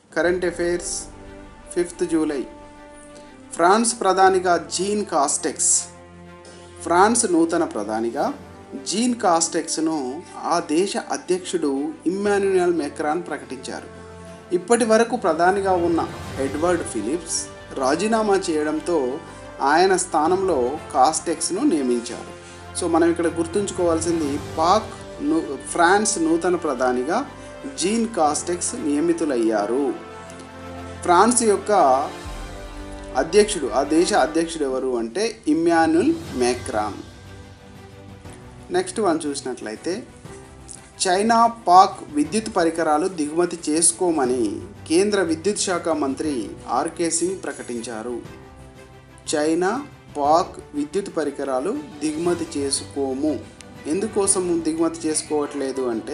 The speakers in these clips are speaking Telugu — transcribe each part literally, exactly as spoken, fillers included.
Current affairs fifth July. France ప్రధానిగా జీన్ కాస్టెక్స్. ఫ్రాన్స్ నూతన ప్రధానిగా జీన్ కాస్టెక్స్ను ఆ దేశ అధ్యక్షుడు ఇమ్మాన్యుయల్ మెక్రాన్ ప్రకటించారు. ఇప్పటి వరకు ప్రధానిగా ఉన్న ఎడ్వర్డ్ ఫిలిప్స్ రాజీనామా చేయడంతో ఆయన స్థానంలో కాస్టెక్స్ను నియమించారు. సో మనం ఇక్కడ గుర్తుంచుకోవాల్సింది, పాక్ ను ఫ్రాన్స్ నూతన ప్రధానిగా జీన్ కాస్టెక్స్ నియమితులయ్యారు. ఫ్రాన్స్ యొక్క అధ్యక్షుడు, ఆ దేశ అధ్యక్షుడు ఎవరు అంటే ఇమ్మాన్యుయల్ మెక్రాన్. నెక్స్ట్ వన్ చూసినట్లయితే, చైనా పాక్ విద్యుత్ పరికరాలు దిగుమతి చేసుకోమని కేంద్ర విద్యుత్ శాఖ మంత్రి ఆర్కే సింగ్ ప్రకటించారు. చైనా పాక్ విద్యుత్ పరికరాలు దిగుమతి చేసుకోము. ఎందుకోసం దిగుమతి చేసుకోవట్లేదు అంటే,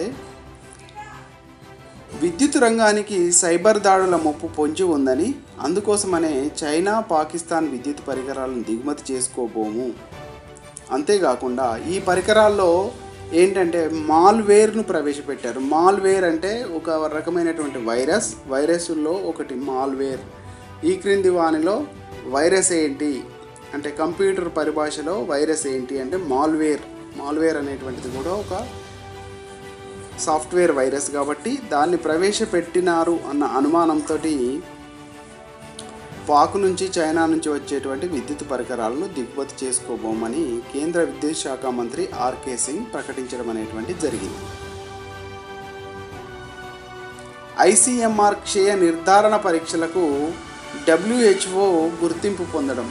విద్యుత్ రంగానికి సైబర్ దాడుల ముప్పు పొంచి ఉందని, అందుకోసమనే చైనా పాకిస్తాన్ విద్యుత్ పరికరాలను దిగుమతి చేసుకోబోము. అంతేకాకుండా ఈ పరికరాల్లో ఏంటంటే మాల్వేర్ను ప్రవేశపెట్టారు. మాల్వేర్ అంటే ఒక రకమైనటువంటి వైరస్. వైరస్లో ఒకటి మాల్వేర్. ఈ క్రింది వానిలో వైరస్ ఏంటి అంటే, కంప్యూటర్ పరిభాషలో వైరస్ ఏంటి అంటే మాల్వేర్. మాల్వేర్ అనేటువంటిది కూడా ఒక సాఫ్ట్వేర్ వైరస్ కాబట్టి దాన్ని ప్రవేశపెట్టినారు అన్న అనుమానంతో పాక్ నుంచి చైనా నుంచి వచ్చేటువంటి విద్యుత్ పరికరాలను దిగుమతి చేసుకోబోమని కేంద్ర విద్యుత్ శాఖ మంత్రి ఆర్కే సింగ్ ప్రకటించడం అనేటువంటిది జరిగింది. ఐసీఎంఆర్ క్షయ నిర్ధారణ పరీక్షలకు డబ్ల్యూహెచ్ఓ గుర్తింపు పొందడం.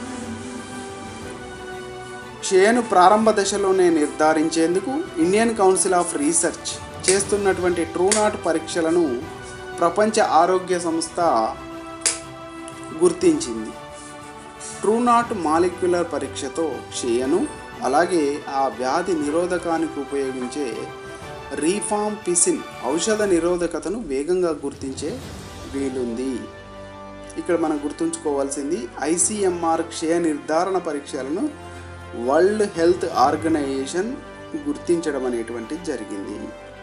క్షయను ప్రారంభ దశలోనే నిర్ధారించేందుకు ఇండియన్ కౌన్సిల్ ఆఫ్ రీసెర్చ్ చేస్తున్నటువంటి ట్రూనాట్ పరీక్షలను ప్రపంచ ఆరోగ్య సంస్థ గుర్తించింది. ట్రూనాట్ మాలిక్యులర్ పరీక్షతో క్షయను, అలాగే ఆ వ్యాధి నిరోధకానికి ఉపయోగించే రీఫాంపిసిన్ ఔషధ నిరోధకతను వేగంగా గుర్తించే వీలుంది. ఇక్కడ మనం గుర్తుంచుకోవాల్సింది, ఐసీఎంఆర్ క్షయ నిర్ధారణ పరీక్షలను వరల్డ్ హెల్త్ ఆర్గనైజేషన్ గుర్తించడం అనేటువంటిది జరిగింది.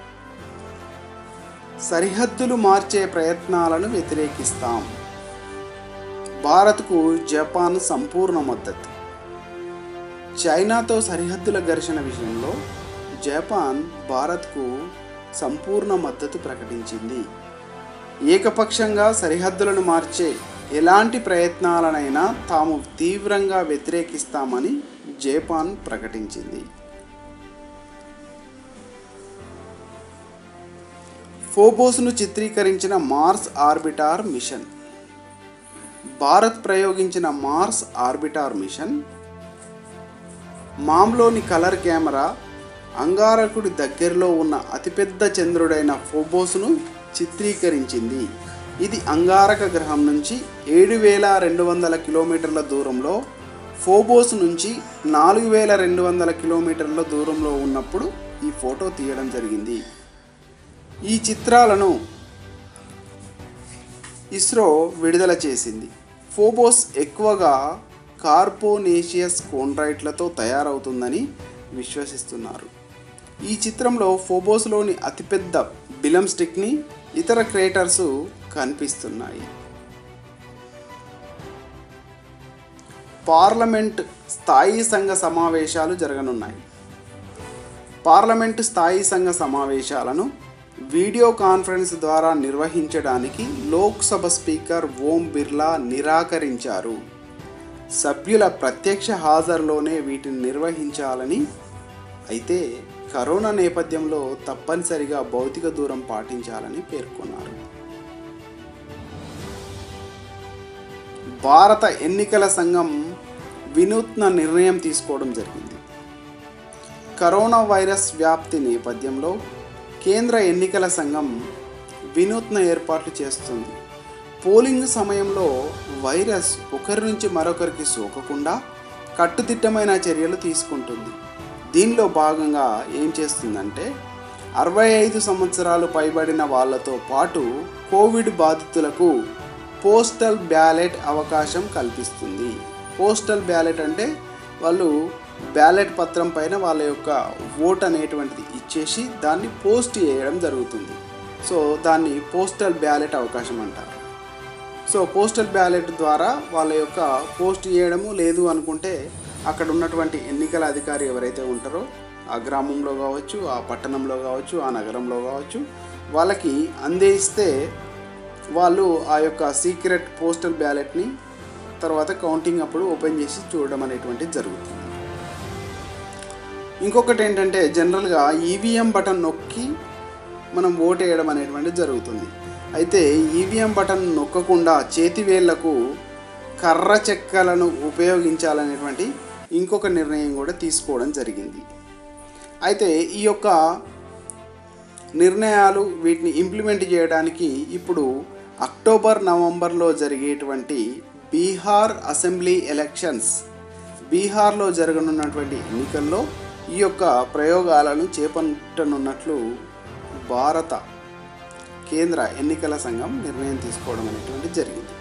సరిహద్దులు మార్చే ప్రయత్నాలను వ్యతిరేకిస్తాం. భారత్కు జపాన్ సంపూర్ణ మద్దతు. చైనాతో సరిహద్దుల ఘర్షణ విషయంలో జపాన్ భారత్కు సంపూర్ణ మద్దతు ప్రకటించింది. ఏకపక్షంగా సరిహద్దులను మార్చే ఎలాంటి ప్రయత్నాలనైనా తాము తీవ్రంగా వ్యతిరేకిస్తామని జపాన్ ప్రకటించింది. ఫోబోస్ను చిత్రీకరించిన మార్స్ ఆర్బిటార్ మిషన్. భారత్ ప్రయోగించిన మార్స్ ఆర్బిటార్ మిషన్ మామ్లోని కలర్ కెమెరా అంగారకుడి దగ్గరలో ఉన్న అతిపెద్ద చంద్రుడైన ఫోబోస్ను చిత్రీకరించింది. ఇది అంగారక గ్రహం నుంచి ఏడు వేల రెండు వందల కిలోమీటర్ల దూరంలో, ఫోబోస్ నుంచి నాలుగు వేల రెండు వందల కిలోమీటర్ల దూరంలో ఉన్నప్పుడు ఈ ఫోటో తీయడం జరిగింది. ఈ చిత్రాలను ఇస్రో విడుదల చేసింది. ఫోబోస్ ఎక్కువగా కార్బోనేషియస్ కోండ్రైట్లతో తయారవుతుందని విశ్వసిస్తున్నారు. ఈ చిత్రంలో ఫోబోస్లోని అతిపెద్ద బిలం స్టిక్ని, ఇతర క్రేటర్స్ కనిపిస్తున్నాయి. పార్లమెంట్ స్థాయి సంఘ సమావేశాలు జరగనున్నాయి. పార్లమెంటు స్థాయి సంఘ సమావేశాలను వీడియో కాన్ఫరెన్స్ ద్వారా నిర్వహించడానికి లోక్సభ స్పీకర్ ఓం బిర్లా నిరాకరించారు. సభ్యుల ప్రత్యక్ష హాజరులోనే వీటిని నిర్వహించాలని, అయితే కరోనా నేపథ్యంలో తప్పనిసరిగా భౌతిక దూరం పాటించాలని పేర్కొన్నారు. భారత ఎన్నికల సంఘం వినూత్న నిర్ణయం తీసుకోవడం జరిగింది. కరోనా వైరస్ వ్యాప్తి నేపథ్యంలో కేంద్ర ఎన్నికల సంఘం వినూత్న ఏర్పాట్లు చేస్తుంది. పోలింగ్ సమయంలో వైరస్ ఒకరి నుంచి మరొకరికి సోకకుండా కట్టుదిట్టమైన చర్యలు తీసుకుంటుంది. దీనిలో భాగంగా ఏం చేస్తుందంటే, అరవై ఐదు సంవత్సరాలు పైబడిన వాళ్ళతో పాటు కోవిడ్ బాధితులకు పోస్టల్ బ్యాలెట్ అవకాశం కల్పిస్తుంది. పోస్టల్ బ్యాలెట్ అంటే వాళ్ళు బ్యాలెట్ పత్రం పైన వాళ్ళ యొక్క ఓట్ అనేటువంటిది ఇచ్చేసి దాన్ని పోస్ట్ చేయడం జరుగుతుంది. సో దాన్ని పోస్టల్ బ్యాలెట్ అవకాశం అంటారు. సో పోస్టల్ బ్యాలెట్ ద్వారా వాళ్ళ యొక్క పోస్ట్ చేయడము, లేదు అనుకుంటే అక్కడ ఉన్నటువంటి ఎన్నికల అధికారి ఎవరైతే ఉంటారో ఆ గ్రామంలో కావచ్చు, ఆ పట్టణంలో కావచ్చు, ఆ నగరంలో కావచ్చు, వాళ్ళకి అందిస్తే వాళ్ళు ఆ యొక్క సీక్రెట్ పోస్టల్ బ్యాలెట్ని తర్వాత కౌంటింగ్ అప్పుడు ఓపెన్ చేసి చూడడం అనేటువంటిది జరుగుతుంది. ఇంకొకటి ఏంటంటే జనరల్గా ఈవీఎం బటన్ నొక్కి మనం ఓటు వేయడం అనేటువంటిది జరుగుతుంది. అయితే ఈవీఎం బటన్ నొక్కకుండా చేతివేళ్లకు కర్ర చెక్కలను ఉపయోగించాలనేటువంటి ఇంకొక నిర్ణయం కూడా తీసుకోవడం జరిగింది. అయితే ఈ యొక్క నిర్ణయాలు వీటిని ఇంప్లిమెంట్ చేయడానికి ఇప్పుడు అక్టోబర్ నవంబర్లో జరిగేటువంటి బీహార్ అసెంబ్లీ ఎలక్షన్స్, బీహార్లో జరగనున్నటువంటి ఎన్నికల్లో ఈ యొక్క ప్రయోగాలను చేపట్టనున్నట్లు భారత కేంద్ర ఎన్నికల సంఘం నిర్ణయం తీసుకోవడం అనేటువంటి జరిగింది.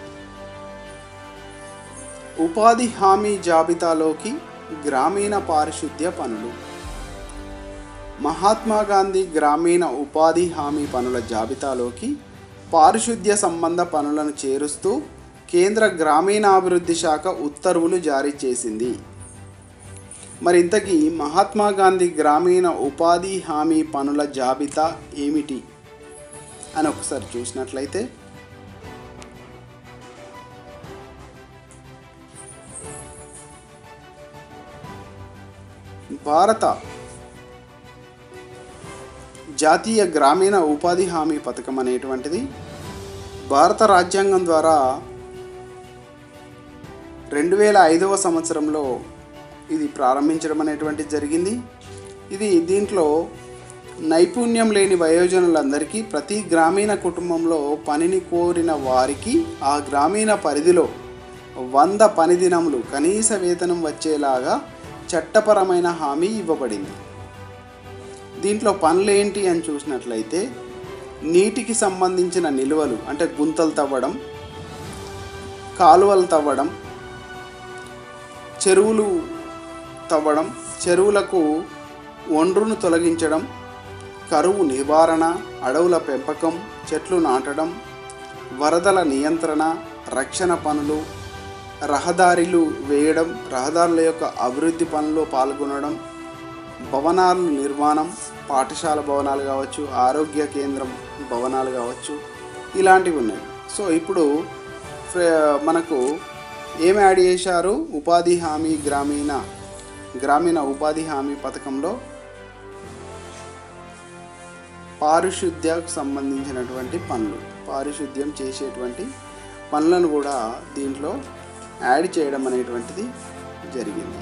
ఉపాధి హామీ జాబితాలోకి గ్రామీణ పారిశుద్ధ్య పనులు. మహాత్మా గాంధీ గ్రామీణ ఉపాధి హామీ పనుల జాబితాలోకి పారిశుద్ధ్య సంబంధ పనులను చేరుస్తూ కేంద్ర గ్రామీణాభివృద్ధి శాఖ ఉత్తర్వులు జారీ చేసింది. మరి ఇంతకీ మహాత్మా గాంధీ గ్రామీణ ఉపాధి హామీ పనుల జాబితా ఏమిటి అని ఒకసారి చూసినట్లయితే భారత జాతీయ గ్రామీణ ఉపాధి హామీ పథకం అనేటువంటిది భారత రాజ్యాంగం ద్వారా రెండు వేల ఐదవ సంవత్సరంలో ఇది ప్రారంభించడం అనేటువంటిది జరిగింది. ఇది దీంట్లో నైపుణ్యం లేని వయోజనులందరికీ ప్రతి గ్రామీణ కుటుంబంలో పనిని కోరిన వారికి ఆ గ్రామీణ పరిధిలో వంద పని దినములు కనీస వేతనం వచ్చేలాగా చట్టపరమైన హామీ ఇవ్వబడింది. దీంట్లో పనులేంటి అని చూసినట్లయితే నీటికి సంబంధించిన నిల్వలు అంటే గుంతలు తవ్వడం, కాలువలు తవ్వడం, చెరువులు తవ్వడం, చెరువులకు ఒండ్రును తొలగించడం, కరువు నివారణ, అడవుల పెంపకం, చెట్లు నాటడం, వరదల నియంత్రణ, రక్షణ పనులు, రహదారులు వేయడం, రహదారుల యొక్క అభివృద్ధి పనుల్లో పాల్గొనడం, భవనాల నిర్మాణం, పాఠశాల భవనాలు కావచ్చు, ఆరోగ్య కేంద్రం భవనాలు కావచ్చు, ఇలాంటివి ఉన్నాయి. సో ఇప్పుడు మనకు ఏమి యాడ్ చేశారు? ఉపాధి హామీ గ్రామీణ గ్రామీణ ఉపాధి హామీ పథకంలో పారిశుద్ధ్యకు సంబంధించినటువంటి పనులు, పారిశుద్ధ్యం చేసేటువంటి పనులను కూడా దీంట్లో యాడ్ చేయడం అనేటువంటిది జరిగింది.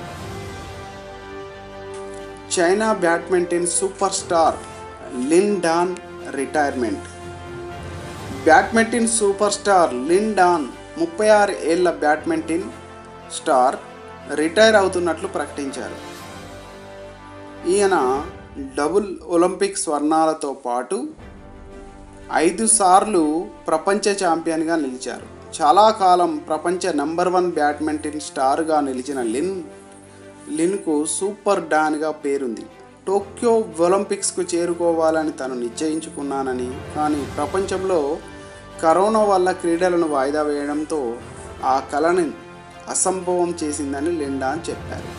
China badminton super star Lin Dan retirement. Badminton super star Lin Dan ముప్పై ఆరు ఏళ్ల బ్యాడ్మింటన్ స్టార్ రిటైర్ అవుతున్నట్లు ప్రకటించారు. ఈయన డబుల్ ఒలింపిక్ స్వర్ణాలతో పాటు ఐదు సార్లు ప్రపంచ ఛాంపియన్గా నిలిచారు. చాలా కాలం ప్రపంచ నెంబర్ వన్ బ్యాడ్మింటన్ స్టార్గా నిలిచిన లిన్ లిన్కు సూపర్ డాన్గా పేరుంది. టోక్యో ఒలింపిక్స్కు చేరుకోవాలని తను నిశ్చయించుకున్నానని, కానీ ప్రపంచంలో కరోనా వల్ల క్రీడలను వాయిదా వేయడంతో ఆ కళని అసంభవం చేసిందని లిన్ డాన్ చెప్పారు.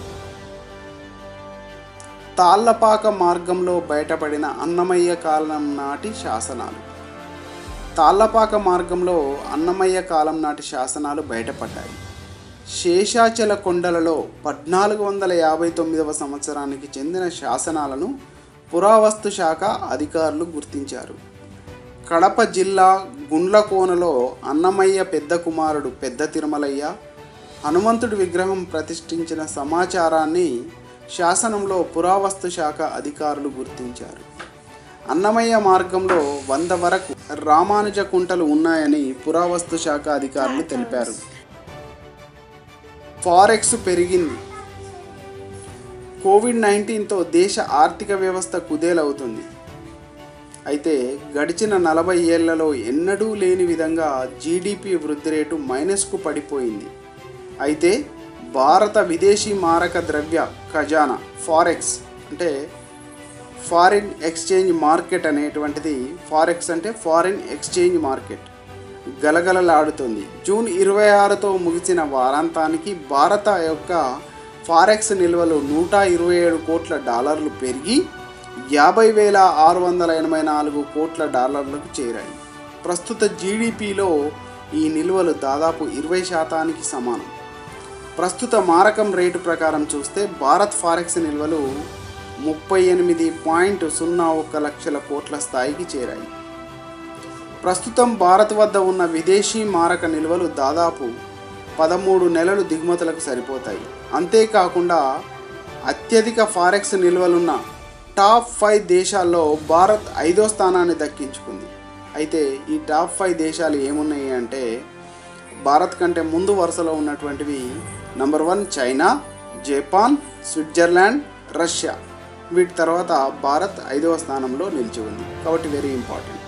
తాళ్లపాక మార్గంలో బయటపడిన అన్నమయ్య కాలం నాటి శాసనాలు. తాళ్లపాక మార్గంలో అన్నమయ్య కాలం నాటి శాసనాలు బయటపడ్డాయి. శేషాచల కొండలలో పద్నాలుగు వందల యాభై తొమ్మిదవ సంవత్సరానికి చెందిన శాసనాలను పురావస్తు శాఖ అధికారులు గుర్తించారు. కడప జిల్లా గుండ్లకోనలో అన్నమయ్య పెద్ద కుమారుడు పెద్ద తిరుమలయ్య హనుమంతుడి విగ్రహం ప్రతిష్ఠించిన సమాచారాన్ని శాసనంలో పురావస్తు శాఖ అధికారులు గుర్తించారు. అన్నమయ్య మార్గంలో వంద వరకు రామానుజ కుంటలు ఉన్నాయని పురావస్తు శాఖ అధికారులు తెలిపారు. ఫారెక్స్ పెరిగింది. కోవిడ్ నైన్టీన్తో దేశ ఆర్థిక వ్యవస్థ కుదేలవుతుంది. అయితే గడిచిన నలభై ఏళ్లలో ఎన్నడూ లేని విధంగా జీడిపి వృద్ధి రేటు మైనస్కు పడిపోయింది. అయితే భారత విదేశీ మారక ద్రవ్య ఖజానా ఫారెక్స్ అంటే ఫారిన్ ఎక్స్చేంజ్ మార్కెట్ అనేటువంటిది, ఫారెక్స్ అంటే ఫారిన్ ఎక్స్చేంజ్ మార్కెట్, గలగలలాడుతుంది. జూన్ ఇరవై ఆరుతో ముగిసిన వారాంతానికి భారత యొక్క ఫారెక్స్ నిల్వలు నూట ఇరవై ఏడు కోట్ల డాలర్లు పెరిగి యాభై వేల ఆరు వందల ఎనభై నాలుగు కోట్ల డాలర్లకు చేరాయి. ప్రస్తుత జీడిపిలో ఈ నిల్వలు దాదాపు ఇరవై శాతానికి సమానం. ప్రస్తుత మారకం రేటు ప్రకారం చూస్తే భారత్ ఫారెక్స్ నిల్వలు ముప్పై ఎనిమిది పాయింట్ సున్నా ఒక్క లక్షల కోట్ల స్థాయికి చేరాయి. ప్రస్తుతం భారత్ వద్ద ఉన్న విదేశీ మారక నిల్వలు దాదాపు పదమూడు నెలలు దిగుమతులకు సరిపోతాయి. అంతేకాకుండా అత్యధిక ఫారెక్స్ నిల్వలున్న టాప్ ఫైవ్ దేశాల్లో భారత్ ఐదో స్థానాన్ని దక్కించుకుంది. అయితే ఈ టాప్ ఫైవ్ దేశాలు ఏమున్నాయి అంటే భారత్ కంటే ముందు వరుసలో ఉన్నటువంటివి number one China, Japan, Switzerland, Russia. వీటి తర్వాత భారత్ ఐదవ స్థానంలో నిలిచి ఉంది. కాబట్టి వెరీ ఇంపార్టెంట్.